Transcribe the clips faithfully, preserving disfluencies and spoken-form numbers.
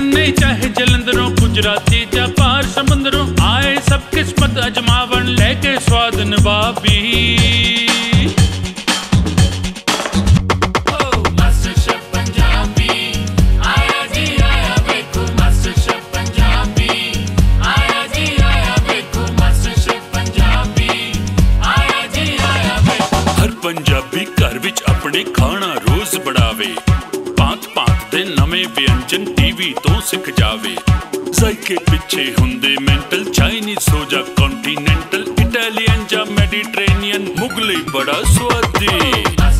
चन्ने चाहे जलंधरों गुजराती या पार समुंदरों आए सब किस्मत अजमावन लेके स्वाद नवाबी। पंजाबी घर विच अपने खाना रोज बढ़ावे भांत भांत दे नवें व्यंजन टीवी तो सिख जावे। जायके पिछे हुंदे मेंटल चाइनीज हो जा कॉन्टिनेंटल इटालियन जा मेडिटेरेनियन मुगले बड़ा स्वादी।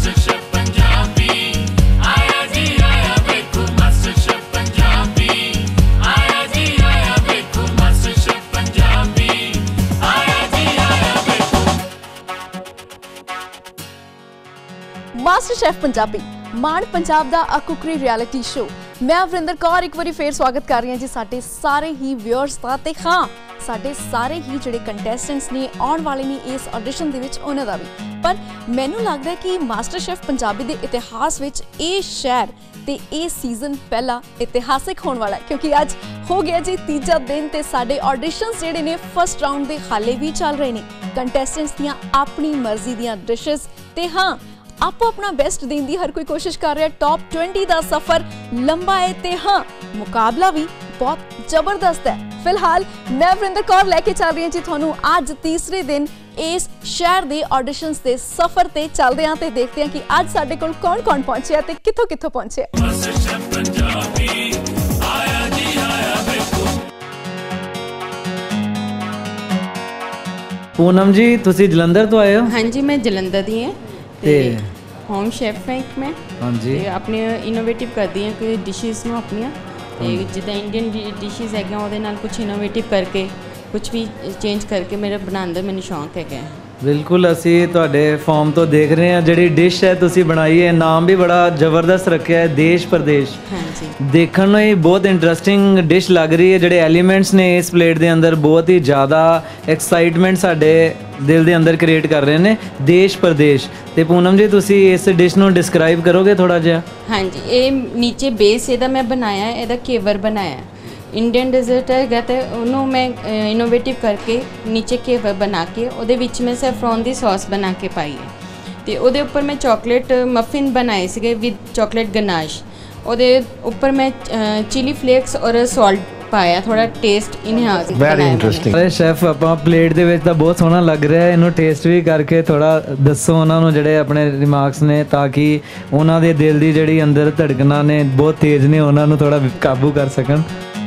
मास्टर शेफ पंजाबी मान पंजाब दा आ कुकरी रियलिटी शो मैं वरिंदर कौर एक बारी फिर स्वागत कर रही हूँ जी साडे सारे ही व्यूअर्स दा ते हाँ साडे सारे ही जिहड़े कंटेस्टेंट्स ने आउण वाले ने इस ऑडिशन दे विच उन्हां दा भी। पर मैनूं लगदा है कि मास्टर शेफ पंजाबी दे इतिहास विच ये शहर ते ये सीजन पहला इतिहासिक होने वाला है क्योंकि आज हो गया जी तीजा दिन ते साडे ऑडिशंस जिहड़े ने फर्स्ट राउंड दे हाले भी चल रहे ने। कंटेस्टेंट्स दियां अपनी मर्जी दियां डिशेस ते हाँ आपो अपना बेस्ट देने की हर कोई कोशिश कर रहा है। टॉप ट्वेंटी का सफर लंबा है ते हाँ मुकाबला भी बहुत जबरदस्त है। फिलहाल मैं वरिंदर कौर लेके चल रही हूँ जी थानू आज तीसरे दिन इस शहर के ऑडिशंस के सफर ते चलते हैं ते देखते हैं कि आज साडे कोल कौन कौन पहुंचे ते कित्थों कित्थों पहुंचे। पूनम जी तुसी जलंधर तो आए हो? हाँ जी मैं जलंधर दी है ते होम शेफ है एक मैं। हाँ जी ते अपने इनोवेटिव करदी हैं कि डिशेस ਨੂੰ ਆਪਣੀਆਂ ਤੇ ਜਿੱਦਾਂ ਇੰਡੀਅਨ ਡਿਸ਼ेस ਹੈਗੀਆਂ ਉਹਦੇ ਨਾਲ ਕੁਝ ਇਨੋਵੇਟਿਵ ਕਰਕੇ ਕੁਝ ਵੀ ਚੇਂਜ ਕਰਕੇ ਮੇਰੇ ਬਣਾਉਣ ਦਾ ਮੈਨੂੰ ਸ਼ੌਂਕ ਹੈਗਾ। बिल्कुल असी तुहाडे फॉर्म तो देख रहे हैं जिहड़ी डिश है तुसी बनाई है नाम भी बड़ा जबरदस्त रखा है देश प्रदेश। हाँ जी देखने में ही बहुत इंटरेस्टिंग डिश लग रही है। जिहड़े एलीमेंट्स ने इस प्लेट के अंदर बहुत ही ज़्यादा एक्साइटमेंट साडे दिल के अंदर क्रिएट कर रहे हैं। देश प्रदेश ते पूनम जी तुसी इस डिश नूं डिस्क्राइब करोगे थोड़ा जिहा? हाँ जी ये नीचे बेस ਇਹਦਾ मैं बनाया है ਇਹਦਾ केवर बनाया है इंडियन डेजर्ट है तो उन्होंने मैं इनोवेटिव करके नीचे केवर बना के ਉਹਦੇ ਵਿੱਚ मैं सैफरॉन ਦੀ सॉस बना के पाई है ਤੇ ਉਹਦੇ ਉੱਪਰ मैं चॉकलेट मफिन बनाए ਸੀਗੇ विद चॉकलेट गनाश। ਉਹਦੇ ਉੱਪਰ मैं चिली फ्लेक्स और सॉल्ट पाया थोड़ा टेस्ट इनहांस। Very interesting. अरे शेफ ਆਪਾਂ ਪਲੇਟ ਦੇ ਵਿੱਚ ਤਾਂ ਬਹੁਤ ਸੋਹਣਾ ਲੱਗ ਰਿਹਾ ਹੈ ਇਹਨੂੰ ਟੇਸਟ ਵੀ ਕਰਕੇ ਥੋੜਾ ਦੱਸੋ ਉਹਨਾਂ ਨੂੰ ਜਿਹੜੇ ਆਪਣੇ ਰਿਮਾਰਕਸ ਨੇ ਤਾਂ ਕਿ ਉਹਨਾਂ ਦੇ ਦਿਲ ਦੀ ਜਿਹੜੀ ਅੰਦਰ ਧੜਕਣਾਂ ਨੇ ਬਹੁਤ ਤੇਜ਼ ਨੇ ਉਹਨਾਂ ਨੂੰ ਥੋੜਾ ਕਾਬੂ ਕਰ ਸਕਣ।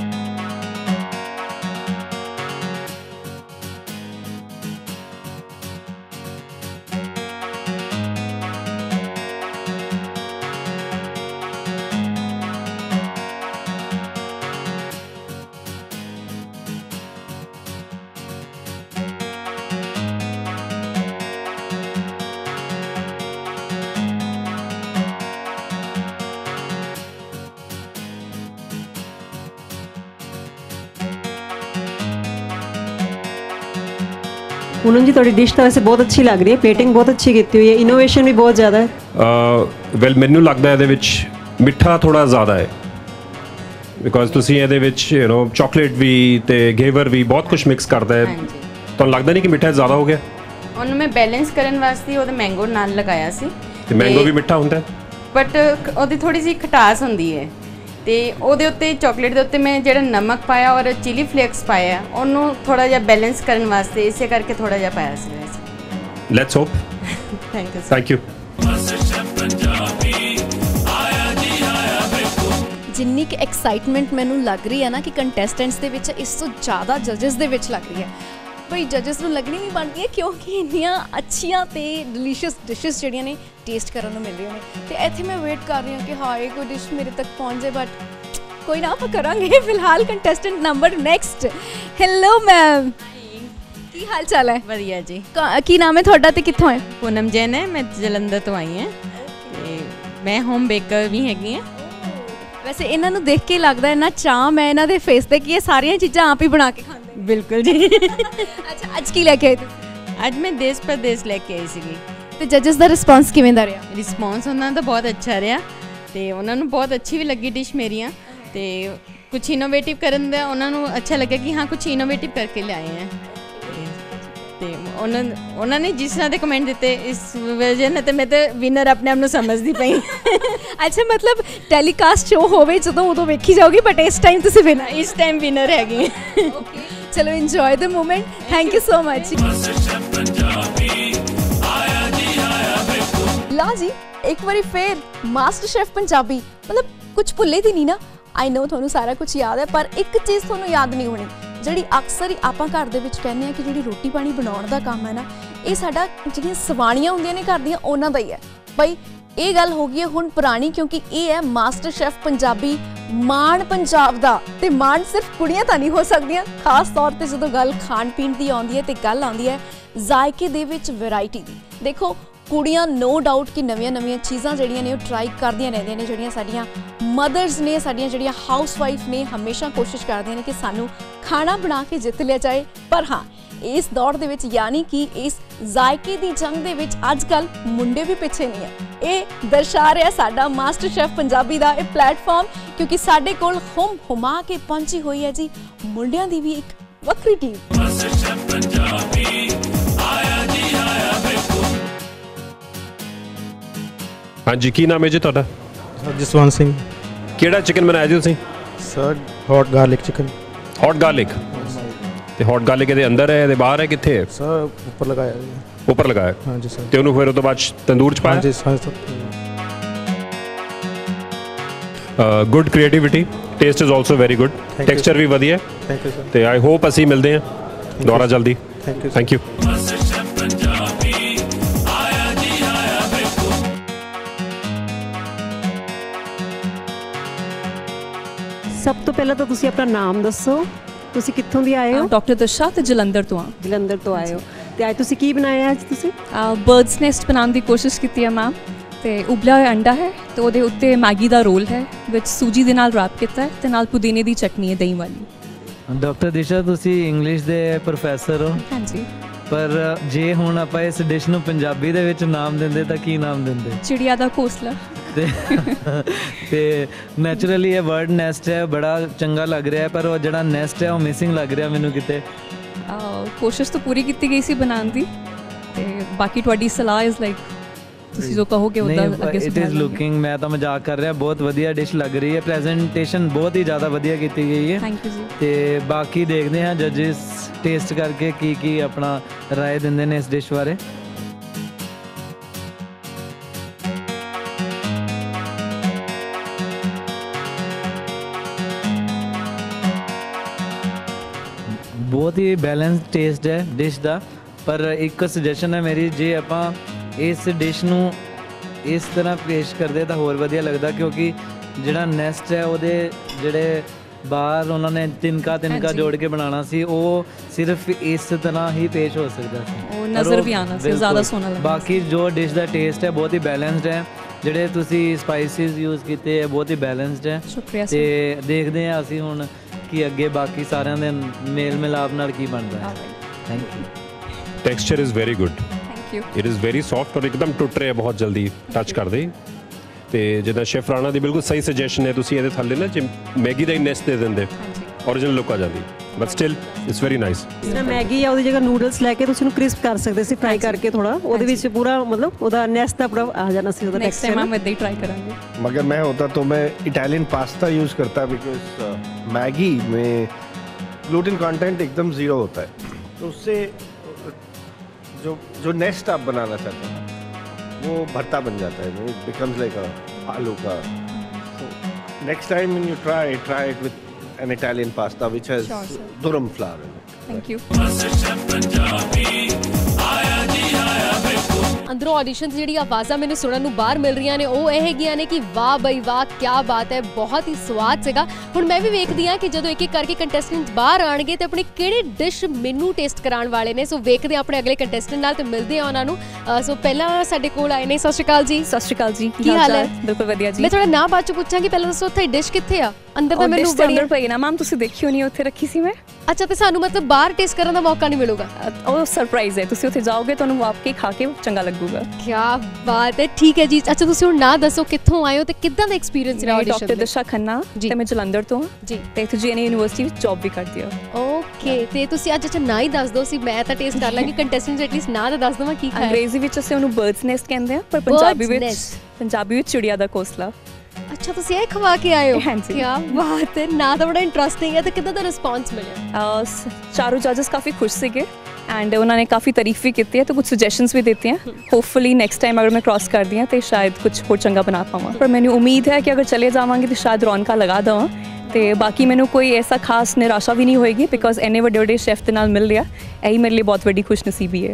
पूनम जी थोड़ी डिश तो वैसे बहुत अच्छी लग रही है प्लेटिंग बहुत अच्छी की हुई है इनोवेशन भी बहुत ज़्यादा है। वैल मैनू लगता है ये मिठा थोड़ा ज़्यादा है बिकॉज तुसी ये यू नो चॉकलेट भी ते घेवर भी बहुत कुछ मिक्स करता है। हाँ जी तो लगता नहीं कि मिठा ज़्यादा हो गया? ਉਹਨੂੰ मैं बैलेंस करने वास्ते ਉਹਦੇ मैंगो नाल लगाया सी ते मैंगो भी मिठा होता है बट ਉਹਦੀ थोड़ी सी खटास होंदी है ਤੇ ਉਹਦੇ ਉੱਤੇ ਚਾਕਲੇਟ ਦੇ ਉੱਤੇ ਮੈਂ ਜਿਹੜਾ ਨਮਕ ਪਾਇਆ ਔਰ ਚਿਲੀ ਫਲੇਕਸ ਪਾਇਆ ਉਹਨੂੰ ਥੋੜਾ ਜਿਹਾ ਬੈਲੈਂਸ ਕਰਨ ਵਾਸਤੇ ਇਸੇ ਕਰਕੇ ਥੋੜਾ ਜਿਹਾ ਪਾਇਆ ਸੀ ਵੈਸੇ। Let's hope. Thank you thank you. जिन्नी कि एक्साइटमेंट मैनू लग रही है ना कि कंटेस्टेंट्स दे विच इस तो ज़्यादा जजिस दे विच लग रही है। भाई जजिस नूं लगनी नहीं बनती है क्योंकि इन्नियां अच्छियां ते डिलीशियस डिशेस जिहड़ियां ने टेस्ट करने नूं मिल रही ने ते इत्थे मैं वेट कर रही हूँ कि हाय कोई डिश मेरे तक पहुँच जाए बट कोई ना आप करांगे। फिलहाल contestant number next. Hello ma'am की हाल चाल है? ਵਧੀਆ ਜੀ। की नाम है तुहाडा ते कित्थों है? पूनम जैन है मैं जलंधर तो आई हैं ते मैं होम बेकर भी हैगी हैं। वैसे इन्हां नूं देख के लगदा है ना चाम है इन्हां दे फेस ते कि ये सारियां चीज़ां आप ही बना के खांदे। बिल्कुल जी। अच्छा अज की लेके आए तुसीं? अज मैं देश परदेश लेके आई सीगी ਤੇ ਜੱਜਸ ਦਾ ਰਿਸਪੌਂਸ ਕਿਵੇਂ ਦਾ ਰਿਹਾ? ਰਿਸਪੌਂਸ ਉਹਨਾਂ ਦਾ ਬਹੁਤ ਅੱਛਾ ਰਿਹਾ ਤੇ ਉਹਨਾਂ ਨੂੰ ਬਹੁਤ ਅੱਛੀ ਵੀ ਲੱਗੀ ਡਿਸ਼ ਮੇਰੀਆਂ ਤੇ ਕੁਝ ਇਨੋਵੇਟਿਵ ਕਰਨ ਦਾ ਉਹਨਾਂ ਨੂੰ ਅੱਛਾ ਲੱਗਿਆ ਕਿ ਹਾਂ ਕੁਝ ਇਨੋਵੇਟਿਵ ਕਰਕੇ ਲਿਆਏ ਹੈ ਤੇ ਉਹਨਾਂ ਉਹਨਾਂ ਨੇ ਜਿਸ ਤਰ੍ਹਾਂ ਦੇ ਕਮੈਂਟ ਦਿੱਤੇ ਇਸ ਵਜ੍ਹਾ ਨਾਲ ਤੇ ਮੈਂ ਤਾਂ ਵਿਨਰ ਆਪਣੇ ਆਪ ਨੂੰ ਸਮਝਦੀ ਪਈ। ਅੱਛਾ ਮਤਲਬ ਟੈਲੀਕਾਸਟ ਸ਼ੋ ਹੋਵੇ ਜਦੋਂ ਉਦੋਂ ਵੇਖੀ ਜਾਓਗੀ ਬਟ ਇਸ ਟਾਈਮ ਤੁਸੀਂ ਵਿਨਰ ਇਸ ਟਾਈਮ ਵਿਨਰ ਹੈਗੇ। ਓਕੇ ਚਲੋ enjoy the moment thank you so much. ਲਾ ਜੀ ਇੱਕ ਵਾਰੀ ਫੇਰ ਮਾਸਟਰ ਸ਼ੈਫ ਪੰਜਾਬੀ ਮਤਲਬ ਕੁਝ ਭੁੱਲੇ ਦੀ ਨਹੀਂ ਨਾ। ਆਈ ਨੋ ਤੁਹਾਨੂੰ ਸਾਰਾ ਕੁਝ ਯਾਦ ਹੈ ਪਰ ਇੱਕ ਚੀਜ਼ ਤੁਹਾਨੂੰ ਯਾਦ ਨਹੀਂ ਹੋਣੀ ਜਿਹੜੀ ਅਕਸਰ ਹੀ ਆਪਾਂ ਘਰ ਦੇ ਵਿੱਚ ਕਹਿੰਦੇ ਆ ਕਿ ਜਿਹੜੀ ਰੋਟੀ ਪਾਣੀ ਬਣਾਉਣ ਦਾ ਕੰਮ ਹੈ ਨਾ ਇਹ ਸਾਡਾ ਜਿਹੜੀਆਂ ਸਵਾਣੀਆਂ ਹੁੰਦੀਆਂ ਨੇ ਘਰ ਦੀਆਂ ਉਹਨਾਂ ਦਾ ਹੀ ਹੈ ਬਈ। ਇਹ ਗੱਲ ਹੋ ਗਈ ਹੈ ਹੁਣ ਪੁਰਾਣੀ ਕਿਉਂਕਿ ਇਹ ਹੈ ਮਾਸਟਰ ਸ਼ੈਫ ਪੰਜਾਬੀ ਮਾਣ ਪੰਜਾਬ ਦਾ ਤੇ ਮਾਣ ਸਿਰਫ ਕੁੜੀਆਂ ਤਾਂ ਨਹੀਂ ਹੋ ਸਕਦੀਆਂ ਖਾਸ ਤੌਰ ਤੇ ਜਦੋਂ ਗੱਲ ਖਾਣ ਪੀਣ ਦੀ ਆਉਂਦੀ ਹੈ ਤੇ ਗੱਲ ਆਉਂਦੀ ਹੈ ਜ਼ਾਇਕੇ ਦੇ ਵਿੱਚ ਵੈਰਾਈਟੀ ਦੀ। ਦੇਖੋ ਕੁੜੀਆਂ ਨੋ ਡਾਊਟ ਕਿ ਨਵੀਆਂ ਨਵੀਆਂ ਚੀਜ਼ਾਂ ਜਿਹੜੀਆਂ ਨੇ ਉਹ ਟਰਾਈ ਕਰਦੀਆਂ ਰਹਿੰਦੀਆਂ ਨੇ। ਜਿਹੜੀਆਂ ਸਾਡੀਆਂ ਮਦਰਸ ਨੇ ਸਾਡੀਆਂ ਜਿਹੜੀਆਂ ਹਾਊਸ ਵਾਈਫ ਨੇ ਹਮੇਸ਼ਾ ਕੋਸ਼ਿਸ਼ ਕਰਦੀਆਂ ਨੇ ਕਿ ਸਾਨੂੰ ਖਾਣਾ ਬਣਾ ਕੇ ਜਿੱਤ ਲਿਆ ਜਾਏ। ਪਰ ਹਾਂ ਇਸ ਦੌੜ ਦੇ ਵਿੱਚ ਯਾਨੀ ਕਿ ਇਸ ਜ਼ਾਇਕੇ ਦੀ ਜੰਗ ਦੇ ਵਿੱਚ ਅੱਜ ਕੱਲ ਮੁੰਡੇ ਵੀ ਪਿੱਛੇ ਨਹੀਂ ਹੈ। ਇਹ ਦਰਸਾ ਰਿਹਾ ਸਾਡਾ ਮਾਸਟਰ ਸ਼ੈਫ ਪੰਜਾਬੀ ਦਾ ਇਹ ਪਲੇਟਫਾਰਮ ਕਿਉਂਕਿ ਸਾਡੇ ਕੋਲ ਹੁਮ ਹੁਮਾ ਕੇ ਪਹੁੰਚੀ ਹੋਈ ਹੈ ਜੀ ਮੁੰਡਿਆਂ ਦੀ ਵੀ ਇੱਕ ਵੱਖਰੀ ਟੀਮ। ਹਾਂਜੀ ਕੀ ਨਾਮ ਹੈ ਜੀ ਤੁਹਾਡਾ? ਸਰ ਜਸਵੰਤ ਸਿੰਘ। ਕਿਹੜਾ ਚਿਕਨ ਬਣਾਇਆ ਜੀ ਤੁਸੀਂ? Sir hot garlic chicken. Hot garlic ਤੇ ਹੌਟ ਗਾਰਲਿਕ ਇਹਦੇ ਅੰਦਰ ਹੈ ਇਹਦੇ ਬਾਹਰ ਹੈ ਕਿੱਥੇ ਹੈ? ਸਰ ਉੱਪਰ ਲਗਾਇਆ ਜੀ। ਉੱਪਰ ਲਗਾਇਆ ਹਾਂਜੀ ਸਰ। ਤੇ ਉਹਨੂੰ ਫਿਰ ਉਹ ਤੋਂ ਬਾਅਦ ਤੰਦੂਰ ਚ ਪਾਇਆ? ਹਾਂਜੀ sir. Good creativity taste is also very good texture ਵੀ ਵਧੀਆ ਥੈਂਕ ਯੂ ਸਰ। ਤੇ ਆਈ ਹੋਪ ਅਸੀਂ ਮਿਲਦੇ ਹਾਂ ਦੁਬਾਰਾ ਜਲਦੀ। Thank you thank you. ਸਭ ਤੋਂ ਪਹਿਲਾਂ ਤਾਂ ਤੁਸੀਂ ਆਪਣਾ ਨਾਮ ਦੱਸੋ ਤੁਸੀਂ ਕਿੱਥੋਂ ਦੀ ਆਏ ਹੋ? ਡਾਕਟਰ ਦਸ਼ਾ ਤੇ ਜਲੰਧਰ ਤੋਂ ਆ। ਜਲੰਧਰ ਤੋਂ ਆਏ ਹੋ ਤੇ ਅੱਜ ਤੁਸੀਂ ਕੀ ਬਣਾਇਆ ਅੱਜ ਤੁਸੀਂ? ਬਰਡਸ ਨੈਸਟ ਬਣਾਉਣ ਦੀ ਕੋਸ਼ਿਸ਼ ਕੀਤੀ ਹੈ ਮੈਮ ਤੇ ਉਬਲਿਆ ਹੋਇਆ ਅੰਡਾ ਹੈ ਤੇ ਉਹਦੇ ਉੱਤੇ ਮੈਗੀ ਦਾ ਰੋਲ ਹੈ ਵਿੱਚ ਸੂਜੀ ਦੇ ਨਾਲ ਰੈਪ ਕੀਤਾ ਹੈ ਤੇ ਨਾਲ ਪੁਦੀਨੇ ਦੀ ਚਟਨੀ ਹੈ ਦਹੀਂ ਵਾਲੀ। ਡਾਕਟਰ ਦਿਸ਼ਾ ਤੁਸੀਂ ਇੰਗਲਿਸ਼ ਦੇ ਪ੍ਰੋਫੈਸਰ ਹੋ ਹਾਂਜੀ ਪਰ ਜੇ ਹੁਣ ਆਪਾਂ ਇਸ ਡਿਸ਼ ਨੂੰ ਪੰਜਾਬੀ ਦੇ ਵਿੱਚ ਨਾਮ ਦਿੰਦੇ ਤਾਂ ਕੀ ਨਾਮ ਦਿੰਦੇ? ਚਿੜੀਆ ਦਾ ਘੋਂਸਲਾ। ਤੇ ਤੇ ਨੈਚੁਰਲੀ ਇਹ ਵਰਡ ਨੈਸਟ ਹੈ ਬੜਾ ਚੰਗਾ ਲੱਗ ਰਿਹਾ ਪਰ ਉਹ ਜਿਹੜਾ ਨੈਸਟ ਹੈ ਉਹ ਮਿਸਿੰਗ ਲੱਗ ਰਿਹਾ ਮੈਨੂੰ ਕਿਤੇ। ਕੋਸ਼ਿਸ਼ ਤਾਂ ਪੂਰੀ ਕੀਤੀ ਗਈ ਸੀ ਬਣਾਉਣ ਦੀ ਤੇ ਬਾਕੀ ਤੁਹਾਡੀ ਸਲਾਹ ਇਜ਼ ਲਾਈਕ ਤੁਸੀਂ ਜੋ ਕਹੋਗੇ ਉਹਦਾ ਅੱਗੇ ਇਟ ਇਜ਼ ਲੁਕਿੰਗ ਮੈਂ ਤਾਂ ਮਜ਼ਾਕ ਕਰ ਰਿਹਾ ਬਹੁਤ ਵਧੀਆ ਡਿਸ਼ ਲੱਗ ਰਹੀ ਹੈ ਪ੍ਰੈਜੈਂਟੇਸ਼ਨ ਬਹੁਤ ਹੀ ਜ਼ਿਆਦਾ ਵਧੀਆ ਕੀਤੀ ਗਈ ਹੈ। ਥੈਂਕ ਯੂ ਜੀ। ਤੇ ਬਾਕੀ ਦੇਖਦੇ ਹਾਂ ਜੱਜਿਸ ਟੇਸਟ ਕਰਕੇ ਕੀ ਕੀ ਆਪਣਾ ਰਾਏ ਦਿੰਦੇ ਨੇ ਇਸ ਡਿਸ਼ ਬਾਰੇ। ਬਹੁਤ ਹੀ ਬੈਲੈਂਸ ਟੇਸਟ ਹੈ ਡਿਸ਼ ਦਾ ਪਰ ਇੱਕ ਸੁਜੈਸ਼ਨ ਹੈ ਮੇਰੀ ਜੇ ਆਪਾਂ ਇਸ ਡਿਸ਼ ਨੂੰ ਇਸ ਤਰ੍ਹਾਂ ਪੇਸ਼ ਕਰਦੇ ਤਾਂ ਹੋਰ ਵਧੀਆ ਲੱਗਦਾ ਕਿਉਂਕਿ ਜਿਹੜਾ ਨੈਸਟ ਹੈ ਉਹਦੇ ਜਿਹੜੇ ਬਾਹਰ ਉਹਨਾਂ ਨੇ ਤਿਨਕਾ ਤਿਨਕਾ ਜੋੜ ਕੇ ਬਣਾਉਣਾ ਸੀ ਉਹ ਸਿਰਫ ਇਸ ਤਰ੍ਹਾਂ ਹੀ ਪੇਸ਼ ਹੋ ਸਕਦਾ ਸੀ ਉਹ ਨਜ਼ਰ ਵੀ ਆਉਣਾ ਸੀ ਜ਼ਿਆਦਾ ਸੋਹਣਾ ਲੱਗਦਾ। ਬਾਕੀ ਜੋ ਡਿਸ਼ ਦਾ ਟੇਸਟ ਹੈ ਬਹੁਤ ਹੀ ਬੈਲੈਂਸਡ ਹੈ ਜਿਹੜੇ ਤੁਸੀਂ ਸਪਾਈਸਿਸ ਯੂਜ਼ ਕੀਤੇ ਹੈ ਬਹੁਤ ਹੀ ਬੈਲੈਂਸਡ ਹੈ। ਸ਼ੁਕਰੀਆ ਸਰ। ਤੇ ਦੇਖਦੇ ਹਾਂ ਅਸੀਂ ਹੁਣ ਕਿ ਅੱਗੇ ਬਾਕੀ ਸਾਰਿਆਂ ਦੇ ਮੇਲ ਮਿਲਾਪ ਨਾਲ ਕੀ ਬਣਦਾ ਹੈ। Thank you. Texture is very good thank you. It is very soft ਔਰ ਇੱਕਦਮ ਟੁੱਟ ਰਿਹਾ ਬਹੁਤ ਜਲਦੀ ਟੱਚ ਕਰਦੇ ਤੇ ਜਿੱਦਾਂ ਸ਼ੈਫ ਰਾਣਾ ਦੀ ਬਿਲਕੁਲ ਸਹੀ ਸੁਜੈਸ਼ਨ ਹੈ ਤੁਸੀਂ ਇਹਦੇ ਥੱਲੇ ਨਾ ਜੇ ਮੈਗੀ ਦਾ ਹੀ ਨੈਸਟ ਦੇ ਦਿੰਦੇ ਓਰੀਜਨਲ ਲੁੱਕ ਆ ਜਾਂਦੀ but still it's very nice. ਜਿਸ ਤਰ੍ਹਾਂ ਮੈਗੀ ਆ ਉਹਦੀ ਜਗ੍ਹਾ ਨੂਡਲਸ ਲੈ ਕੇ ਤੁਸੀਂ ਉਹਨੂੰ ਕ੍ਰਿਸਪ ਕਰ ਸਕਦੇ ਸੀ ਫਰਾਈ ਕਰਕੇ ਥੋੜਾ ਉਹਦੇ ਵਿੱਚ ਪੂਰਾ मतलब ਉਹਦਾ ਨੈਸਟ ਦਾ ਪੂਰਾ ਆ ਜਾਣਾ ਸੀ ਉਹਦਾ ਨੈਕਸਟ ਟੈਕਸਚਰ। ਟਾਈਮ हम इतना ही ट्राई करेंगे। मगर मैं होता तो मैं इटालियन पास्ता यूज़ करता बिकॉज मैगी में ग्लूटेन कंटेंट एकदम ज़ीरो होता है तो उससे जो जो नेस्ट आप बनाना चाहते हैं वो भरता बन जाता है इट बिकम्स लाइक अ आलू का। Next time when you try try it with an Italian pasta which has Sure, sir. durum flour in it. Thank you. ਅੰਦਰੋਂ ਆਡੀਸ਼ਨ ਦੀ ਜਿਹੜੀ ਆਵਾਜ਼ਾਂ ਮੈਨੂੰ ਸੁਣਨ ਨੂੰ ਬਾਹਰ ਮਿਲ ਰਹੀਆਂ ਨੇ ਉਹ ਇਹ ਹੈਗੀਆਂ ਨੇ ਕਿ ਵਾਹ ਬਈ ਵਾਹ ਕੀ ਬਾਤ ਹੈ ਬਹੁਤ ਹੀ ਸਵਾਦ ਸੀਗਾ। ਹੁਣ ਮੈਂ ਵੀ ਵੇਖਦੀ ਹਾਂ ਕਿ ਜਦੋਂ ਇੱਕ ਇੱਕ ਕਰਕੇ ਕੰਟੈਸਟੈਂਟ ਬਾਹਰ ਆਣਗੇ ਤੇ ਆਪਣੀ ਕਿਹੜੀ ਡਿਸ਼ ਮੈਨੂੰ ਟੇਸਟ ਕਰਾਉਣ ਵਾਲੇ ਨੇ। ਸੋ ਵੇਖਦੇ ਹਾਂ ਆਪਣੇ ਅਗਲੇ ਕੰਟੈਸਟੈਂਟ ਨਾਲ ਤੇ ਮਿਲਦੇ ਹਾਂ ਉਹਨਾਂ ਨੂੰ। ਸੋ ਪਹਿਲਾਂ ਸਾਡੇ ਕੋਲ ਆਏ ਨੇ। ਸਤਿ ਸ਼੍ਰੀ ਅਕਾਲ ਜੀ। ਸਤਿ ਸ਼੍ਰੀ ਅਕਾਲ ਜੀ। ਕੀ ਹਾਲ ਹੈ? ਬਿਲਕੁਲ ਵਧੀਆ ਜੀ। ਮੈਂ ਤੁਹਾਡਾ ਨਾਮ ਬਾਅਦ ਚ ਪੁੱਛਾਂਗੀ ਪਹਿਲਾਂ ਦੱਸੋ ਉੱਥੇ ਡਿਸ਼ ਕਿੱਥੇ ਆ ਅੰਦਰ ਤਾਂ ਮੈਨੂੰ ਬੜੀ ਪਈ ਨਾ ਮੈਮ ਤੁਸੀਂ ਦੇਖੀ ਹੋਣੀ ਉੱਥੇ ਰੱਖੀ ਸੀ ਮੈਂ ਅੱਛਾ, ਤੇ ਸਾਨੂੰ ਮਤਲਬ ਬਾਹਰ ਟੇਸਟ ਕਰਨ ਦਾ ਮੌਕਾ ਨਹੀਂ ਮਿਲੂਗਾ? ਉਹ ਸਰਪ੍ਰਾਈਜ਼ ਹੈ, ਤੁਸੀਂ ਉੱਥੇ ਜਾਓਗੇ ਤੁਹਾਨੂੰ ਆਪ ਕੇ ਖਾ ਕੇ ਚੰਗਾ ਲੱਗੂਗਾ। ਕੀ ਬਾਤ ਹੈ, ਠੀਕ ਹੈ ਜੀ। ਅੱਛਾ, ਤੁਸੀਂ ਹੁਣ ਨਾ ਦੱਸੋ ਕਿੱਥੋਂ ਆਏ ਹੋ ਤੇ ਕਿੱਦਾਂ ਦਾ ਐਕਸਪੀਰੀਅੰਸ ਰਿਹਾ ਆਡੀਸ਼ਨ? ਡਾਕਟਰ ਦਿਸ਼ਾ ਖੰਨਾ ਤੇ ਮੈਂ ਜਲੰਧਰ ਤੋਂ ਹਾਂ ਜੀ, ਤੇ ਇੱਥੇ ਜੀਐਨਯੂ ਯੂਨੀਵਰਸਿਟੀ ਵਿੱਚ ਜੌਬ ਵੀ ਕਰਦੀ ਹਾਂ। ਓਕੇ, ਤੇ ਤੁਸੀਂ ਅੱਜ ਅੱਛਾ ਨਾ ਹੀ ਦੱਸ ਦਿਓ, ਸੀ ਮੈਂ ਤਾਂ ਟੇਸਟ ਕਰ ਲਾਂਗੀ, ਕੰਟੈਸਟੈਂਟਸ ਐਟਲੀਸਟ ਨਾ ਤਾਂ ਦੱਸ ਦਵਾਂ ਕੀ ਖਾਇਆ। ਅੰਗਰੇਜ਼ੀ ਵਿੱਚ ਅਸੀਂ ਉਹਨੂੰ ਬਰਡਸ ਨੈਸਟ ਕਹਿੰਦੇ ਆ, ਪਰ ਪੰਜਾਬੀ ਵਿੱਚ ਪੰਜਾਬੀ ਵਿੱਚ ਚਿੜੀਆ ਦਾ ਘੋਂਸਲਾ। ਅੱਛਾ, ਤੁਸੀਂ ਇਹ ਖਵਾ ਕੇ ਆਏ ਹੋ? ਹਾਂਜੀ। ਕੀ ਬਾਤ ਹੈ, ਨਾ ਤਾਂ ਬੜਾ ਇੰਟਰਸਟਿੰਗ ਹੈ। ਤੇ ਕਿੱਦਾਂ ਦਾ ਰਿਸਪੌਂਸ ਮਿਲਿਆ? ਚਾਰੋਂ ਜੱਜਸ ਕਾਫੀ ਖੁਸ਼ ਸੀਗੇ ਐਂਡ ਉਹਨਾਂ ਨੇ ਕਾਫੀ ਤਾਰੀਫ ਵੀ ਕੀਤੀ ਹੈ ਤੇ ਕੁਝ ਸੁਜੈਸ਼ਨਸ ਵੀ ਦਿੱਤੀਆਂ। ਹੋਪਫੁਲੀ ਨੈਕਸਟ ਟਾਈਮ ਅਗਰ ਮੈਂ ਕ੍ਰਾਸ ਕਰਦੀ ਹਾਂ ਤੇ ਸ਼ਾਇਦ ਕੁਝ ਹੋਰ ਚੰਗਾ ਬਣਾ ਪਾਵਾਂ, ਪਰ ਮੈਨੂੰ ਉਮੀਦ ਹੈ ਕਿ ਅਗਰ ਚਲੇ ਜਾਵਾਂਗੇ ਤਾਂ ਸ਼ਾਇਦ ਰੌਣਕਾਂ ਲਗਾ ਦੇਵਾਂ ਤੇ ਬਾਕੀ ਮੈਨੂੰ ਕੋਈ ਐਸਾ ਖਾਸ ਨਿਰਾਸ਼ਾ ਵੀ ਨਹੀਂ ਹੋਏਗੀ ਬਿਕੋਜ਼ ਇੰਨੇ ਵੱਡੇ ਵੱਡੇ ਸ਼ੈਫ ਦੇ ਨਾਲ ਮਿਲ ਰਿਹਾ, ਇਹੀ ਮੇਰੇ ਲਈ ਬਹੁਤ ਵੱਡੀ ਖੁਸ਼ਨਸੀਬੀ ਹੈ।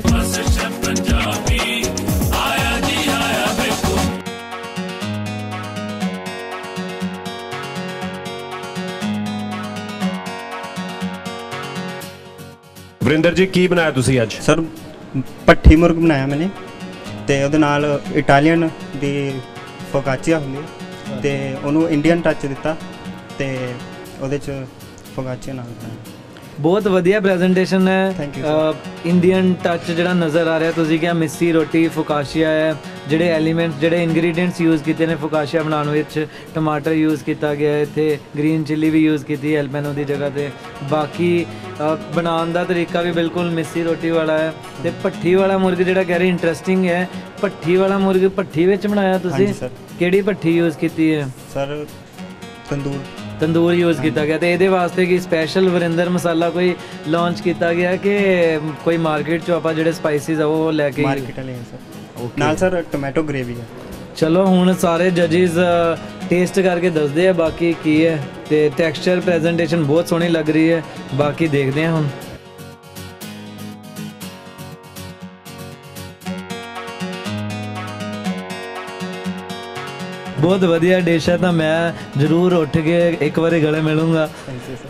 ਵਰਿੰਦਰ ਜੀ ਕੀ ਬਣਾਇਆ ਤੁਸੀਂ ਅੱਜ? ਸਰ ਪੱਠੀ ਮੁਰਗ ਬਣਾਇਆ ਮੈਨੇ ਤੇ ਉਹਦੇ ਨਾਲ ਇਟਾਲੀਅਨ ਦੀ ਫੋਕਾਚੀਆ ਹੁੰਦੀ ਤੇ ਉਹਨੂੰ ਇੰਡੀਅਨ ਟੱਚ ਦਿੱਤਾ ਤੇ ਉਹਦੇ ਚ ਫੋਕਾਚੀਆ ਨਾਲ ਬਣਾਇਆ। ਬਹੁਤ ਵਧੀਆ ਪ੍ਰੈਜੈਂਟੇਸ਼ਨ ਹੈ। Thank you, sir. Indian touch ਜਿਹੜਾ ਨਜ਼ਰ ਆ ਰਿਹਾ, ਤੁਸੀਂ ਕਿਹਾ ਮਿੱਸੀ ਰੋਟੀ ਫੋਕਾਸ਼ੀਆ ਹੈ, ਜਿਹੜੇ ਐਲੀਮੈਂਟਸ ਜਿਹੜੇ ਇੰਗਰੀਡੀਐਂਟਸ ਯੂਜ਼ ਕੀਤੇ ਨੇ ਫੋਕਾਸ਼ੀਆ ਬਣਾਉਣ ਵਿੱਚ, ਟਮਾਟਰ ਯੂਜ਼ ਕੀਤਾ ਗਿਆ, ਇੱਥੇ ਗ੍ਰੀਨ ਚਿੱਲੀ ਵੀ ਯੂਜ਼ ਕੀਤੀ ਐਲਪੈਨੋ ਦੀ ਜਗ੍ਹਾ ਤੇ। ਬਾਕੀ ਬਣਾਉਣ ਦਾ ਤਰੀਕਾ ਵੀ ਬਿਲਕੁਲ ਮਿੱਸੀ ਰੋਟੀ ਵਾਲਾ ਹੈ। ਤੇ ਭੱਠੀ ਵਾਲਾ ਮੁਰਗ ਜਿਹੜਾ ਕਹਿ ਰਹੇ ਇੰਟਰਸਟਿੰਗ ਹੈ, ਭੱਠੀ ਵਾਲਾ ਮੁਰਗ ਭੱਠੀ ਵਿੱਚ ਬਣਾਇਆ ਤੁਸੀਂ? ਕਿਹੜੀ ਭੱਠੀ ਯੂਜ਼ ਕੀਤੀ ਹੈ? ਸਰ ਤੰਦੂਰ ਤੰਦੂਰ ਯੂਜ਼ ਕੀਤਾ ਗਿਆ। ਤੇ ਇਹਦੇ ਵਾਸਤੇ ਕੀ ਸਪੈਸ਼ਲ ਵਰਿੰਦਰ ਮਸਾਲਾ ਕੋਈ ਲਾਂਚ ਕੀਤਾ ਗਿਆ ਕਿ ਕੋਈ ਮਾਰਕੀਟ ਚੋਂ ਆਪਾਂ ਜਿਹੜੇ ਸਪਾਈਸਿਸ ਆ ਉਹ ਲੈ ਕੇ? ਮਾਰਕੀਟ ਵਾਲੇ ਸਰ, ਨਾਲ ਸਰ ਟੋਮੈਟੋ ਗ੍ਰੇਵੀ ਹੈ। ਚਲੋ ਹੁਣ ਸਾਰੇ ਜੱਜਿਸ ਟੇਸਟ ਕਰਕੇ ਦੱਸਦੇ ਆ ਬਾਕੀ ਕੀ ਹੈ। ਤੇ ਟੈਕਸਚਰ ਪ੍ਰੈਜੈਂਟੇਸ਼ਨ ਬਹੁਤ ਸੋਹਣੀ ਲੱਗ ਰਹੀ ਹੈ, ਬਾਕੀ ਦੇਖਦੇ ਹਾਂ ਹੁਣ। ਬਹੁਤ ਵਧੀਆ ਡਿਸ਼ ਹੈ, ਤਾਂ ਮੈਂ ਜ਼ਰੂਰ ਉੱਠ ਕੇ ਇੱਕ ਵਾਰੀ ਗਲੇ ਮਿਲੂੰਗਾ। Thank you sir.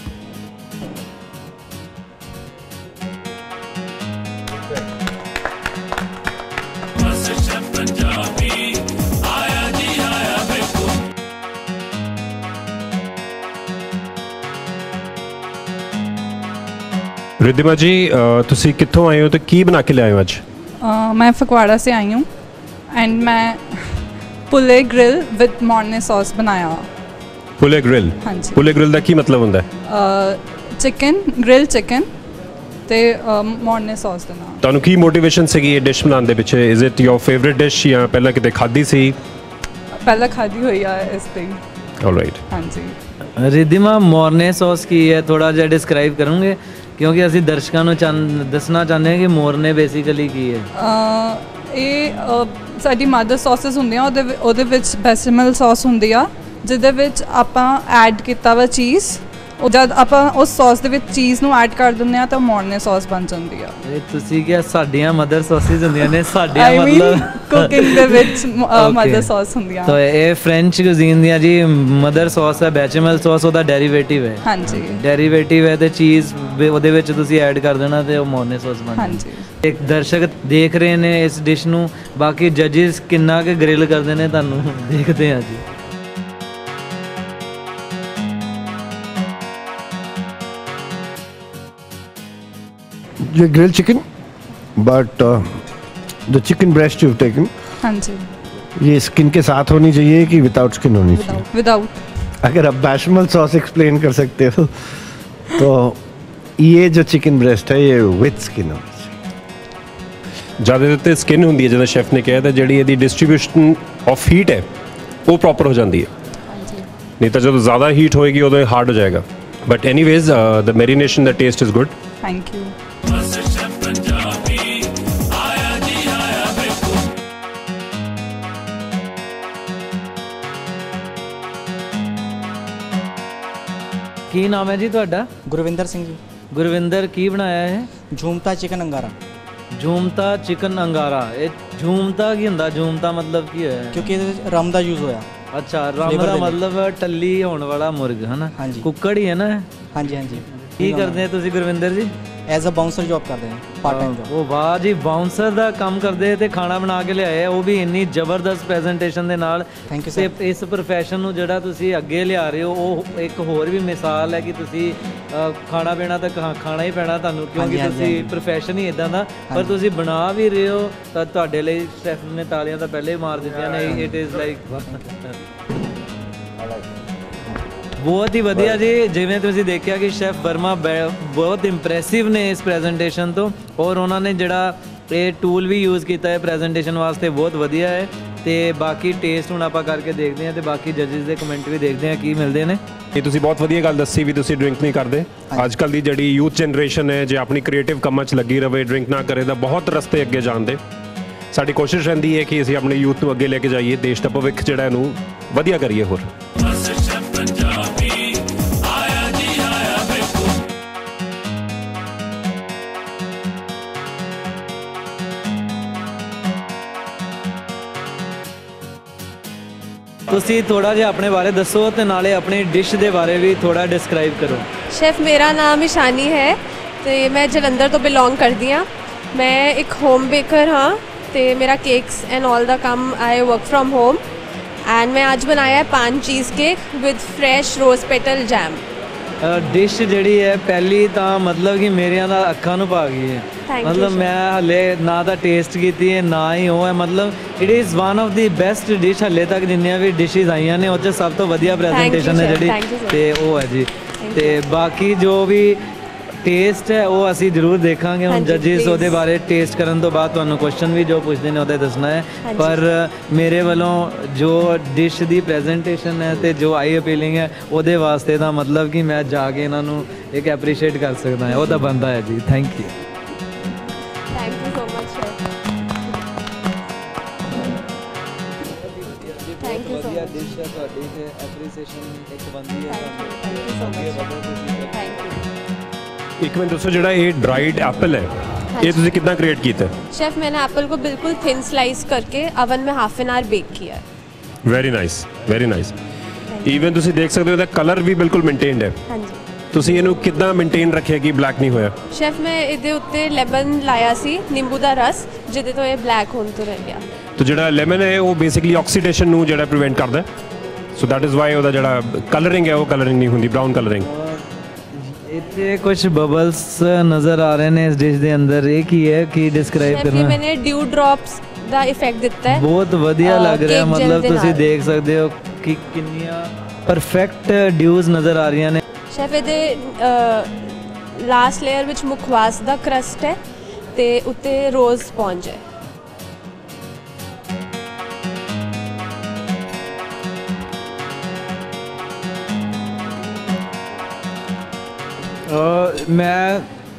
Ridhima ji ਤੁਸੀਂ ਕਿੱਥੋਂ ਆਏ ਹੋ ਤੇ ਕੀ ਬਣਾ ਕੇ ਲਿਆਏ ਹੋ ਅੱਜ? मैं फगवाड़ा से आई हूँ एंड मैं poulet grill with mornay sauce बनाया। Poulet grill? ਹਾਂਜੀ। ਪੁਲੇ ਗ੍ਰਿਲ ਦਾ ਕੀ ਮਤਲਬ ਹੁੰਦਾ ਹੈ? चिकन ग्रिल चिकन ਤੇ ਮੌਰਨੇ ਸੌਸ ਦੇ ਨਾਲ। ਤੁਹਾਨੂੰ ਕੀ ਮੋਟੀਵੇਸ਼ਨ ਸੀਗੀ ਇਹ ਡਿਸ਼ ਬਣਾਉਣ ਦੇ ਪਿੱਛੇ? Is it your favourite dish ਜਾਂ ਪਹਿਲਾਂ ਕਿਤੇ ਖਾਧੀ ਸੀ? ਪਹਿਲਾਂ ਖਾਧੀ ਹੋਈ ਆ ਇਸ ਤੇ। ਆਲਰਾਈਟ। ਹਾਂਜੀ। ਰਿਧਿਮਾ ਮੌਰਨੇ ਸੌਸ ਕੀ ਹੈ, ਥੋੜਾ ਜਿਹਾ ਡਿਸਕ੍ਰਾਈਬ ਕਰੋਗੇ? ਕਿਉਂਕਿ ਅਸੀਂ ਦਰਸ਼ਕਾਂ ਨੂੰ ਦੱਸਣਾ ਚਾਹੁੰਦੇ ਹਾਂ ਕਿ ਮੌਰਨੇ ਬੇਸਿਕਲੀ ਕੀ ਹੈ। ਇਹ ਸਾਡੀ ਮਦਰ ਸੌਸਸ ਹੁੰਦੀਆਂ, ਉਹਦੇ ਉਹਦੇ ਵਿੱਚ ਬੈਸਮਲ ਸੌਸ ਹੁੰਦੀ ਆ ਜਿਹਦੇ ਵਿੱਚ ਆਪਾਂ ਐਡ ਕੀਤਾ ਵਾ ਚੀਜ਼। ਉਹ ਜਦ ਆਪਾਂ ਉਸ ਸੌਸ ਦੇ ਵਿੱਚ ਚੀਜ਼ ਨੂੰ ਐਡ ਕਰ ਦਿੰਦੇ ਆ ਤਾਂ ਮੌਰਨੇ ਸੌਸ ਬਣ ਜਾਂਦੀ ਆ। ਇਹ ਤੁਸੀਂ ਕਿਹਾ ਸਾਡੀਆਂ ਮਦਰ ਸੌਸਿਸ ਹੁੰਦੀਆਂ ਨੇ, ਸਾਡੀਆਂ ਮਤਲਬ ਕੁਕਿੰਗ ਦੇ ਵਿੱਚ ਮਦਰ ਸੌਸ ਹੁੰਦੀਆਂ। ਤਾਂ ਇਹ ਫ੍ਰੈਂਚ ਕੁਜ਼ੀਨ ਦੀਆਂ ਜੀ ਮਦਰ ਸੌਸ ਹੈ, ਬੈਚਮਲ ਸੌਸ ਉਹਦਾ ਡੈਰੀਵੇਟਿਵ ਹੈ। ਹਾਂਜੀ, ਡੈਰੀਵੇਟਿਵ ਹੈ ਤੇ ਚੀਜ਼ ਉਹਦੇ ਵਿੱਚ ਤੁਸੀਂ ਐਡ ਕਰ ਦੇਣਾ ਤੇ ਉਹ ਮੌਰਨੇ ਸੌਸ ਬਣ ਜਾਂਦੀ। ਹਾਂਜੀ। ਇੱਕ ਦਰਸ਼ਕ ਦੇਖ ਰਹੇ ਨੇ ਇਸ ਡਿਸ਼ ਨੂੰ, ਬਾਕੀ ਜੱਜਿਸ ਕਿੰਨਾ ਕੁ ਗ੍ਰਿਲ ਕਰਦੇ ਨੇ ਤੁਹਾਨੂੰ ਦੇਖਦੇ ਹਾਂ ਜੀ। ये grill chicken, but the chicken breast you taken, हाँ जी, ये स्किन के साथ होनी चाहिए कि विदाउट स्किन होनी चाहिए? विदाउट। अगर आप बैशमल सॉस एक्सप्लेन कर सकते हो तो ये जो चिकन ब्रेस्ट है ये विद स्किन होनी चाहिए। ਜ਼ਿਆਦਾ ਤੇ ਸਕਿਨ ਹੁੰਦੀ ਹੈ ਜਿਵੇਂ ਸ਼ੈਫ ਨੇ ਕਿਹਾ, ਤਾਂ ਜਿਹੜੀ ਇਹਦੀ ਡਿਸਟ੍ਰੀਬਿਊਸ਼ਨ ਆਫ ਹੀਟ ਹੈ ਉਹ ਪ੍ਰੋਪਰ ਹੋ ਜਾਂਦੀ ਹੈ। ਨਹੀਂ ਤਾਂ ਜਦੋਂ ਜ਼ਿਆਦਾ ਹੀਟ ਹੋਏਗੀ ਉਦੋਂ ਇਹ ਹਾਰਡ ਹੋ ਜਾਏਗਾ। ਬਟ ਐਨੀਵੇਜ਼ ਦ ਮੈਰੀਨੇਸ਼ਨ ਦਾ taste is good. Thank you. ਕੀ ਨਾਮ ਹੈ ਜੀ ਤੁਹਾਡਾ? ਗੁਰਵਿੰਦਰ ਸਿੰਘ ਜੀ। ਗੁਰਵਿੰਦਰ, ਕੀ ਬਣਾਇਆ ਹੈ? ਝੂਮਤਾ ਚਿਕਨ ਅੰਗਾਰਾ। ਝੂਮਤਾ ਚਿਕਨ ਅੰਗਾਰਾ। ਇਹ ਝੂਮਤਾ ਕੀ ਹੁੰਦਾ? ਝੂਮਤਾ ਮਤਲਬ ਕੀ ਹੋਇਆ? ਕਿਉਂਕਿ ਇਹਦੇ ਵਿੱਚ ਰਮ ਦਾ ਯੂਜ਼ ਹੋਇਆ। ਅੱਛਾ, ਰਮ ਦਾ ਮਤਲਬ ਟੱਲੀ ਹੋਣ ਵਾਲਾ ਮੁਰਗ ਹੈ ਨਾ? ਹਾਂਜੀ। ਕੁੱਕੜ ਹੀ ਹੈ ਨਾ? ਹਾਂਜੀ ਹਾਂਜੀ। ਕੀ ਕਰਦੇ ਹੋ ਤੁਸੀਂ ਗੁਰਵਿੰਦਰ ਜੀ? ਐਜ਼ ਅ ਬਾਉਂਸਰ ਜੌਬ ਕਰਦੇ ਨੇ, ਪਾਰਟ ਟਾਈਮ ਜੌਬ। ਉਹ ਵਾਹ ਜੀ, ਬਾਉਂਸਰ ਦਾ ਕੰਮ ਕਰਦੇ ਤੇ ਖਾਣਾ ਬਣਾ ਕੇ ਲਿਆਏ, ਉਹ ਵੀ ਇੰਨੀ ਜ਼ਬਰਦਸਤ ਪ੍ਰੈਜੈਂਟੇਸ਼ਨ ਦੇ ਨਾਲ। ਥੈਂਕ ਯੂ ਤੇ ਸਰ। ਇਸ ਪ੍ਰੋਫੈਸ਼ਨ ਨੂੰ ਜਿਹੜਾ ਤੁਸੀਂ ਅੱਗੇ ਲਿਆ ਰਹੇ ਹੋ, ਉਹ ਇੱਕ ਹੋਰ ਵੀ ਮਿਸਾਲ ਹੈ ਕਿ ਤੁਸੀਂ ਅ, ਖਾਣਾ ਪੀਣਾ ਤਾਂ ਖਾ- ਖਾਣਾ ਹੀ ਪੈਣਾ ਤੁਹਾਨੂੰ, ਕਿਉਂਕਿ ਹਾਂਜੀ, ਹਾਂਜੀ, ਤੁਸੀਂ ਹਾਂਜੀ। ਪ੍ਰੋਫੈਸ਼ਨ ਹੀ ਇਦਾਂ ਦਾ। ਪਰ ਹਾਂਜੀ। ਤੁਸੀਂ ਬਣਾ ਵੀ ਰਹੇ ਹੋ ਤਾਂ ਤੁਹਾਡੇ ਲਈ ਸ਼ੈਫ ਨੇ ਤਾਲੀਆਂ ਤਾਂ ਪਹਿਲੇ ਹੀ ਮਾਰ ਦਿੱਤੀਆਂ ਨੇ। ਇਟ ਇਜ਼ ਲਾਈਕ ਬਹੁਤ ਹੀ ਵਧੀਆ ਜੀ। ਜਿਵੇਂ ਤੁਸੀਂ ਦੇਖਿਆ ਕਿ ਸ਼ੈਫ ਵਰਮਾ ਬੈ- ਬਹੁਤ ਇੰਪ੍ਰੈਸਿਵ ਨੇ ਇਸ ਪ੍ਰੈਜੈਂਟੇਸ਼ਨ ਤੋਂ, ਔਰ ਉਹਨਾਂ ਨੇ ਜਿਹੜਾ ਇਹ ਟੂਲ ਵੀ ਯੂਜ਼ ਕੀਤਾ ਹੈ ਪ੍ਰੈਜੈਂਟੇਸ਼ਨ ਵਾਸਤੇ, ਬਹੁਤ ਵਧੀਆ ਹੈ। ਤੇ ਬਾਕੀ ਟੇਸਟ ਹੁਣ ਆਪਾਂ ਕਰਕੇ ਦੇਖਦੇ ਹਾਂ ਤੇ ਬਾਕੀ ਜੱਜਿਸ ਦੇ ਕਮੈਂਟ ਵੀ ਦੇਖਦੇ ਹਾਂ ਕੀ ਮਿਲਦੇ ਨੇ। ਇਹ ਤੁਸੀਂ ਬਹੁਤ ਵਧੀਆ ਗੱਲ ਦੱਸੀ ਵੀ ਤੁਸੀਂ ਡਰਿੰਕ ਨਹੀਂ ਕਰਦੇ। ਅੱਜ ਕੱਲ ਦੀ ਜਿਹੜੀ ਯੂਥ ਜਨਰੇਸ਼ਨ ਹੈ, ਜੇ ਆਪਣੀ ਕ੍ਰੀਏਟਿਵ ਕੰਮਾਂ 'ਚ ਲੱਗੀ ਰਵੇ, ਡਰਿੰਕ ਨਾ ਕਰੇ, ਤਾਂ ਬਹੁਤ ਰਸਤੇ ਅੱਗੇ ਜਾਣ ਦੇ। ਸਾਡੀ ਕੋਸ਼ਿਸ਼ ਰਹਿੰਦੀ ਹੈ ਕਿ ਅਸੀਂ ਆਪਣੇ ਯੂਥ ਨੂੰ ਅੱਗੇ ਲੈ ਕੇ ਜਾਈਏ, ਦੇਸ਼ ਦਾ ਭਵਿੱਖ ਜਿਹੜਾ ਇਹਨੂੰ ਵਧੀਆ ਕਰੀਏ ਹੋਰ। ਤੁਸੀਂ ਥੋੜਾ ਜਿਹਾ ਆਪਣੇ ਬਾਰੇ ਦੱਸੋ ਤੇ ਨਾਲੇ ਆਪਣੀ ਡਿਸ਼ ਦੇ ਬਾਰੇ ਵੀ ਥੋੜਾ ਡਿਸਕ੍ਰਾਈਬ ਕਰੋ। ਸ਼ੈਫ ਮੇਰਾ ਨਾਮ ਇਸ਼ਾਨੀ ਹੈ ਤੇ ਮੈਂ ਜਲੰਧਰ ਤੋਂ ਬਿਲੋਂਗ ਕਰਦੀ ਹਾਂ। ਮੈਂ ਇੱਕ ਹੋਮ ਬੇਕਰ ਹਾਂ ਤੇ ਮੇਰਾ ਕੇਕਸ ਐਂਡ ਆਲ ਦਾ ਕੰਮ I work from home. And ਮੈਂ ਅੱਜ ਬਣਾਇਆ ਹੈ paan cheese cake with fresh rose petal jam. Dish ਜਿਹੜੀ ਹੈ ਪਹਿਲੀ ਤਾਂ ਮਤਲਬ ਕਿ ਮੇਰੀਆਂ ਨਾਲ ਅੱਖਾਂ ਨੂੰ ਪਾ ਗਈ ਹੈ। Thank you, ਮਤਲਬ sir. ਮੈਂ ਹਲੇ ਨਾ ਤਾਂ ਟੇਸਟ ਕੀਤੀ ਹੈ ਨਾ ਹੀ ਉਹ ਹੈ, ਮਤਲਬ it is one of the best dish ਹਲੇ ਤੱਕ ਜਿੰਨੀਆਂ ਵੀ ਡਿਸ਼ਿਜ਼ ਆਈਆਂ ਨੇ ਉਹ 'ਚ ਸਭ ਤੋਂ ਵਧੀਆ ਪ੍ਰੈਜੈਂਟੇਸ਼ਨ ਹੈ sir. ਜਿਹੜੀ, Thank you, sir. ਤੇ ਉਹ ਹੈ ਜੀ। ਤੇ ਬਾਕੀ ਜੋ ਵੀ ਟੇਸਟ ਹੈ ਉਹ ਅਸੀਂ ਜ਼ਰੂਰ ਦੇਖਾਂਗੇ। ਹੁਣ ਹਾਂਜੀ, ਜੱਜਿਸ please. ਉਹਦੇ ਬਾਰੇ ਟੇਸਟ ਕਰਨ ਤੋਂ ਬਾਅਦ ਤੁਹਾਨੂੰ ਕੁਐਸਚਨ ਵੀ ਜੋ ਪੁੱਛਦੇ ਨੇ ਉਹਦੇ ਦੱਸਣਾ ਹੈ। ਹਾਂਜੀ। ਪਰ ਮੇਰੇ ਵੱਲੋਂ ਜੋ ਡਿਸ਼ ਦੀ ਪ੍ਰੈਜੈਂਟੇਸ਼ਨ ਹੈ ਤੇ ਜੋ ਆਈ ਅਪੀਲਿੰਗ ਹੈ ਉਹਦੇ ਵਾਸਤੇ ਤਾਂ ਮਤਲਬ ਕਿ ਮੈਂ ਜਾ ਕੇ ਇਹਨਾਂ ਨੂੰ ਇੱਕ ਐਪਰੀਸ਼ੀਏਟ ਕਰ ਸਕਦਾ ਹਾਂ, ਉਹ ਤਾਂ ਬੰਦਾ ਹੈ ਜੀ। Thank you. Thank you so much chef. Thank you so much. Dish ਹੈ ਤੁਹਾਡੀ ਤੇ ਐਪਰੀਸ਼ੀਏਸ਼ਨ ਇੱਕ ਬੰਦੀ ਹੈ। Thank you so much. Thank you. ਇੱਕ ਮਿੰਟ ਦੱਸੋ, ਜਿਹੜਾ ਇਹ ਡਰਾਈਡ ਐਪਲ ਹੈ ये तुझे कितना क्रिएट किया था? शेफ मैंने एप्पल को बिल्कुल थिन स्लाइस करके ओवन में हाफ एन आवर बेक किया है। Very nice, very nice. Even ਤੁਸੀਂ ਦੇਖ ਸਕਦੇ ਹੋ ਇਹਦਾ ਕਲਰ ਵੀ ਬਿਲਕੁਲ ਮੇਨਟੇਨਡ ਹੈ। ਹਾਂਜੀ। ਤੁਸੀਂ ਇਹਨੂੰ ਕਿੱਦਾਂ ਮੇਨਟੇਨ ਰੱਖਿਆ ਕਿ ਬਲੈਕ ਨਹੀਂ ਹੋਇਆ? ਸ਼ੈਫ ਮੈਂ ਇਹਦੇ ਉੱਤੇ ਲੈਮਨ ਲਾਇਆ ਸੀ, ਨਿੰਬੂ ਦਾ ਰਸ, ਜਿਹਦੇ ਤੋਂ ਇਹ ਬਲੈਕ ਹੋਣ ਤੋਂ ਰਹਿ ਗਿਆ। ਤਾਂ ਜਿਹੜਾ ਲੈਮਨ ਹੈ ਉਹ ਬੇਸਿਕਲੀ ਆਕਸੀਡੇਸ਼ਨ ਨੂੰ ਜਿਹੜਾ ਪ੍ਰੀਵੈਂਟ ਕਰਦਾ ਹੈ। ਸੋ ਦੈਟ ਇਜ਼ ਵਾਈ ਉਹਦਾ ਜਿਹੜਾ ਕਲਰਿੰਗ ਹੈ ਉਹ ਕਲਰਿੰਗ ਨਹੀਂ ਹੁੰਦੀ, ਬ੍ਰਾਊਨ ਕਲਰਿੰਗ। ਇੱਥੇ ਕੁਝ ਬਬਲਸ ਨਜ਼ਰ ਆ ਰਹੇ ਨੇ ਇਸ ਡਿਸ਼ ਦੇ ਅੰਦਰ, ਇਹ ਕੀ ਹੈ, ਕੀ ਡਿਸਕ੍ਰਾਈਬ ਸ਼ੈਫ ਇਹ ਕਰਨਾ? ਮੈंने ਡਿਊ ਡ੍ਰੌਪਸ ਦਾ ਇਫੈਕਟ ਦਿੱਤਾ ਹੈ। ਬਹੁਤ ਵਧੀਆ ਲੱਗ ਰਿਹਾ, cake gel ਮਤਲਬ ਦੇ ਤੁਸੀਂ ਨਾਲ। ਦੇਖ ਸਕਦੇ ਹੋ ਕਿ ਕਿੰਨੀਆਂ ਪਰਫੈਕਟ ਡਿਊਜ਼ ਨਜ਼ਰ ਆ ਰਹੀਆਂ ਨੇ। ਸ਼ੈਫ ਇਹਦੇ ਲਾਸਟ ਲੇਅਰ ਵਿੱਚ ਮੁਖਵਾਸ ਦਾ ਕਰਸਟ ਹੈ ਤੇ ਉੱਤੇ ਰੋਜ਼ ਸਪੌਂਜ ਹੈ। ਮੈਂ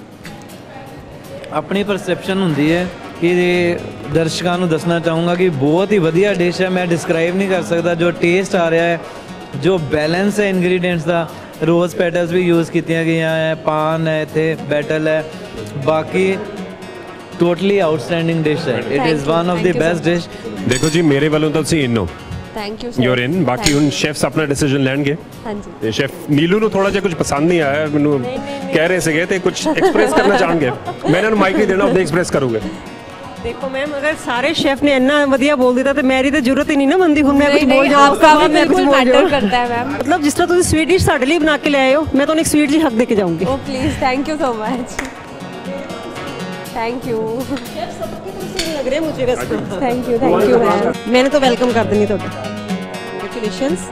ਆਪਣੀ ਪਰਸੈਪਸ਼ਨ ਹੁੰਦੀ ਹੈ ਕਿ ਦਰਸ਼ਕਾਂ ਨੂੰ ਦੱਸਣਾ ਚਾਹੂੰਗਾ ਕਿ ਬਹੁਤ ਹੀ ਵਧੀਆ ਡਿਸ਼ ਹੈ। ਮੈਂ ਡਿਸਕ੍ਰਾਈਬ ਨਹੀਂ ਕਰ ਸਕਦਾ ਜੋ ਟੇਸਟ ਆ ਰਿਹਾ ਹੈ, ਜੋ ਬੈਲੈਂਸ ਹੈ ਇਨਗਰੀਡੀਐਂਟਸ ਦਾ। ਰੋਜ਼ ਪੈਟਲਸ ਵੀ ਯੂਜ਼ ਕੀਤੀਆਂ ਗਈਆਂ ਹੈ, ਪਾਨ ਹੈ, ਇੱਥੇ ਬੈਟਲ ਹੈ, ਬਾਕੀ ਟੋਟਲੀ ਆਊਟਸਟੈਂਡਿੰਗ ਡਿਸ਼ ਹੈ। It is one of the best dish. ਦੇਖੋ ਜੀ, ਮੇਰੇ ਵੱਲੋਂ ਤਾਂ ਤੁਸੀਂ ਇਨ ਹੋ, ਥੈਂਕ ਯੂ ਯੂਰ ਇਨ। ਬਾਕੀ ਹੁਣ ਸ਼ੈਫਸ ਆਪਣਾ ਡਿਸੀਜਨ ਲੈਣਗੇ। ਹਾਂਜੀ। ਤੇ ਸ਼ੈਫ ਨੀਲੂ ਨੂੰ ਥੋੜਾ ਜਿਹਾ ਕੁਝ ਪਸੰਦ ਨਹੀਂ ਆਇਆ, ਮੈਨੂੰ ਕਹਿ ਰਹੇ ਸੀਗੇ ਤੇ ਕੁਝ ਐਕਸਪ੍ਰੈਸ ਕਰਨਾ ਚਾਹਣਗੇ। ਮੈਂ ਇਹਨਾਂ ਨੂੰ ਮਾਈਕ ਨਹੀਂ ਦੇਣਾ, ਉਹਦੇ ਐਕਸਪ੍ਰੈਸ ਕਰੂਗੇ। देखो मैम, अगर सारे शेफ ने इतना वधिया बोल दिया तो मेरी तो जरूरत ही नहीं ना बनती। हुण मैं कुछ बोल जाऊं, आपका भी बिल्कुल मैटर करता है मैम। मतलब जिस तरह तुम स्वीट डिश साडे लिए बना के ले आए हो, मैं तो एक स्वीट जी हक दे के जाऊंगी। Oh please, thank you so much. Thank you. लग रहे मुझे वैसे। Thank you, thank you ma'am. मैंने तो वेलकम कर देनी ਤੁਹਾਡਾ। कंग्रेचुलेशंस।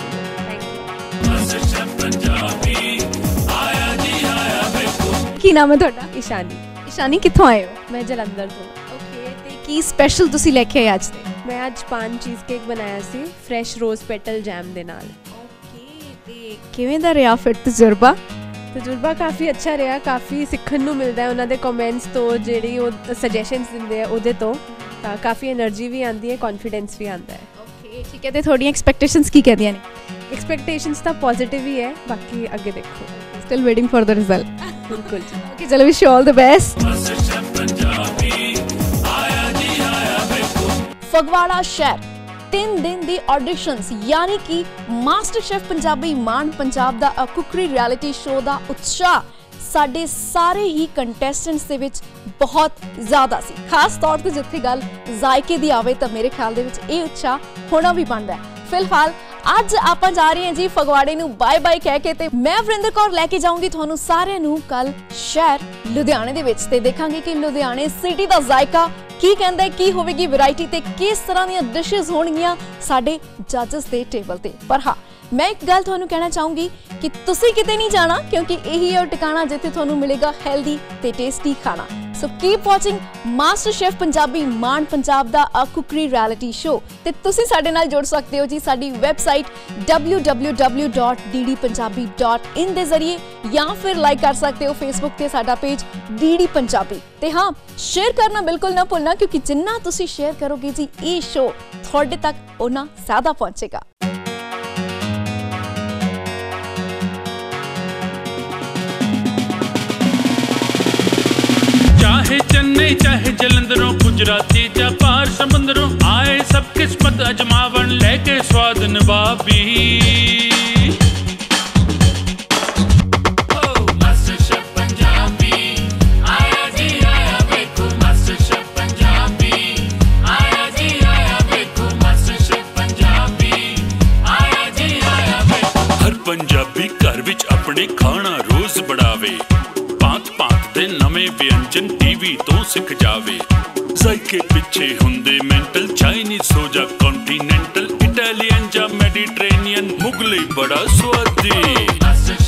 ਕੀ ਨਾਮ ਹੈ ਤੁਹਾਡਾ? ਇਸ਼ਾਨੀ। ਇਸ਼ਾਨੀ, ਕਿੱਥੋਂ ਆਏ ਹੋ? ਮੈਂ ਜਲੰਧਰ ਤੋਂ। ਓਕੇ, ਤੇ ਕੀ ਸਪੈਸ਼ਲ ਤੁਸੀਂ ਲੈ ਕੇ ਆਏ ਅੱਜ ਤੇ? ਮੈਂ ਅੱਜ ਪਾਨ ਚੀਜ਼ ਕੇਕ ਬਣਾਇਆ ਸੀ ਫਰੈਸ਼ ਰੋਜ਼ ਪੈਟਲ ਜੈਮ ਦੇ ਨਾਲ। ਓਕੇ, ਤੇ ਕਿਵੇਂ ਦਾ ਰਿਹਾ ਫਿਰ ਤਜਰਬਾ? ਤਜਰਬਾ ਕਾਫੀ ਅੱਛਾ ਰਿਹਾ, ਕਾਫੀ ਸਿੱਖਣ ਨੂੰ ਮਿਲਦਾ ਹੈ ਉਹਨਾਂ ਦੇ ਕਮੈਂਟਸ ਤੋਂ, ਜਿਹੜੀ ਉਹ ਸਜੈਸ਼ਨਸ ਦਿੰਦੇ ਆ ਉਹਦੇ ਤੋਂ। ਤਾਂ ਕਾਫੀ એનર્ਜੀ ਵੀ ਆਉਂਦੀ ਹੈ, ਕੌਨਫੀਡੈਂਸ ਵੀ ਆਉਂਦਾ ਹੈ। ਓਕੇ, ਠੀਕ ਹੈ। ਤੇ ਤੁਹਾਡੀਆਂ ਐਕਸਪੈਕਟੇਸ਼ਨਸ ਕੀ ਕਹਦੀਆਂ ਨੇ? ਐਕਸਪੈਕਟੇਸ਼ਨਸ ਤਾਂ ਪੋਜ਼ਿਟਿਵ ਹੀ ਹੈ, ਬਾਕੀ ਅੱਗੇ ਦੇਖੋ। Still waiting for the result. ਬਿਲਕੁਲ ਜੀ। ਓਕੇ, ਚਲੋ, wish you all the best. Phagwara ਸ਼ਹਿਰ ਤਿੰਨ ਦਿਨ ਦੀ ਆਡੀਸ਼ਨਸ ਯਾਨੀ ਕਿ ਮਾਸਟਰ ਸ਼ੈਫ ਪੰਜਾਬੀ ਮਾਣ ਪੰਜਾਬ ਦਾ ਕੁਕਰੀ ਰਿਐਲਿਟੀ ਸ਼ੋਅ ਦਾ ਉਤਸ਼ਾਹ ਸਾਡੇ ਸਾਰੇ ਹੀ ਕੰਟੈਸਟੈਂਟਸ ਦੇ ਵਿੱਚ ਬਹੁਤ ਜ਼ਿਆਦਾ ਸੀ। ਖਾਸ ਤੌਰ ਤੇ ਜਿੱਥੇ ਗੱਲ ਜ਼ਾਇਕੇ ਦੀ ਆਵੇ ਤਾਂ ਮੇਰੇ ਖਿਆਲ ਦੇ ਵਿੱਚ ਇਹ ਉਤਸ਼ਾਹ ਹੋਣਾ ਵੀ ਬਣਦਾ ਹੈ। ਫਿਲਹਾਲ ਅੱਜ ਆਪਾਂ ਜਾ ਰਹੇ ਹਾਂ ਜੀ ਫਗਵਾੜੇ ਨੂੰ ਬਾਏ ਬਾਏ ਕਹਿ ਕੇ, ਤੇ ਮੈਂ ਵਰਿੰਦਰ ਕੌਰ ਲੈ ਕੇ ਜਾਊਂਗੀ ਤੁਹਾਨੂੰ ਸਾਰਿਆਂ ਨੂੰ ਕੱਲ ਸ਼ਹਿਰ ਲੁਧਿਆਣੇ ਦੇ ਵਿੱਚ, ਤੇ ਦੇਖਾਂਗੇ ਕਿ ਲੁਧਿਆਣੇ ਸਿਟੀ ਦਾ ਜ਼ਾਇਕਾ ਕੀ ਕਹਿੰਦਾ ਹੈ, ਕੀ ਹੋਵੇਗੀ ਵੈਰਾਈਟੀ ਤੇ ਕਿਸ ਤਰ੍ਹਾਂ ਦੀਆਂ ਡਿਸ਼ਸ ਹੋਣਗੀਆਂ ਸਾਡੇ ਜੱਜਸ ਦੇ ਟੇਬਲ ਤੇ। ਪਰ ਹਾਂ, ਮੈਂ ਇੱਕ ਗੱਲ ਤੁਹਾਨੂੰ ਕਹਿਣਾ ਚਾਹੂੰਗੀ ਕਿ ਤੁਸੀਂ ਕਿਤੇ ਨਹੀਂ ਜਾਣਾ, ਕਿਉਂਕਿ ਇਹੀ ਹੈ ਉਹ ਟਿਕਾਣਾ ਜਿੱਥੇ ਤੁਹਾਨੂੰ ਮਿਲੇਗਾ ਹੈਲਦੀ ਤੇ ਟੇਸਟੀ ਖਾਣਾ। So keep watching master chef Punjabi, ਮਾਣ ਪੰਜਾਬ ਦਾ ਕੁਕਰੀ ਰਿਐਲਿਟੀ ਸ਼ੋ। ਤੇ ਤੁਸੀਂ ਸਾਡੇ ਨਾਲ ਜੁੜ ਸਕਦੇ ਹੋ ਜੀ ਸਾਡੀ website W W W dot D D Punjabi dot in ਦੇ ਜ਼ਰੀਏ, ਜਾਂ ਫਿਰ ਲਾਈਕ ਕਰ ਸਕਦੇ ਹੋ ਫੇਸਬੁੱਕ ਤੇ ਸਾਡਾ ਪੇਜ ਡੀ ਡੀ ਪੰਜਾਬੀ। ਤੇ ਹਾਂ, ਸ਼ੇਅਰ ਕਰਨਾ ਬਿਲਕੁਲ ਨਾ ਭੁੱਲਣਾ, ਕਿਉਂਕਿ ਜਿੰਨਾ ਤੁਸੀਂ ਸ਼ੇਅਰ ਕਰੋਗੇ ਜੀ ਇਹ ਸ਼ੋ ਤੁਹਾਡੇ ਤੱਕ ਉਨਾ ਜ਼ਿਆਦਾ ਪਹੁੰਚੇਗਾ। चाहे चेन्नई चाहे जलंधरों, गुजराती या पार समंदरों, आए सब किस्मत अजमावन लेके स्वाद नवाबी। मास्टर शेफ पंजाबी आया जी आया, देखो मास्टर शेफ पंजाबी आया जी आया, देखो मास्टर शेफ पंजाबी आया जी आया, देखो। हर पंजाबी घर विच अपने खाना रोज बढ़ावे, भांत भांत दे नਵੇਂ व्यंजन टीवी तो सिख जावे। जायके पिछे हुंदे मेंटल, चाइनीज हो जा कॉन्टिनेंटल, इटालियन जा मेडिटेरेनियन, मुगलई बड़ा स्वादी।